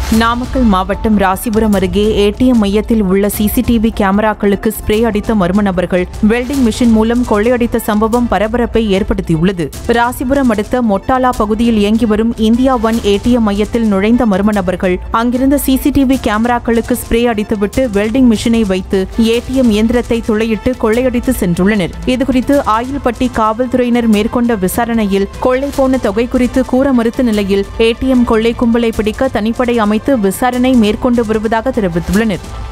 நாமக்கல் மாவட்டம் ராசிபுரம் அருகே ATM மையத்தில் உள்ள CCTV கேமராக்களுக்கு ஸ்ப்ரே அடித்த மர்ம நபர்கள் வெல்டிங் மிஷின் மூலம் கொள்ளையடித்த சம்பவம் பரபரப்பை ஏற்படுத்தியுள்ளது. ராசிபுரம் அடுத்த மொட்டாலா பகுதியில் இயங்கி வரும் இந்தியா ஒன் ATM மையத்தில் நுழைந்த மர்ம நபர்கள் அங்கிருந்த CCTV கேமராக்களுக்கு ஸ்ப்ரே அடித்துவிட்டு வெல்டிங் மிஷினை வைத்து ATM இயந்திரத்தை துளையிட்டு கொள்ளையடித்து சென்றுள்ளனர். இதுகுறித்து ஆயில்பட்டி காவல்துறையினர் மேற்கொண்ட விசாரணையில் கொள்ளை போன தொகை குறித்து கூற மறுத்த நிலையில் ATM கொள்ளை கும்பலை பிடிக்க தனிப்படை அமைத்து விசாரணை மேற்கொண்டு வருவதாக தெரிவித்துள்ளனர்.